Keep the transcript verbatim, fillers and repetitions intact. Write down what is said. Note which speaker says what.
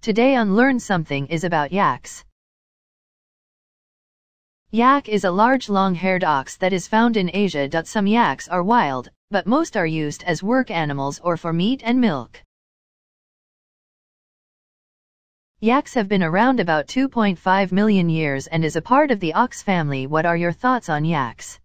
Speaker 1: Today on Learn Something is about yaks. Yak is a large long-haired ox that is found in Asia. Some yaks are wild, but most are used as work animals or for meat and milk. Yaks have been around about two point five million years and is a part of the ox family. What are your thoughts on yaks?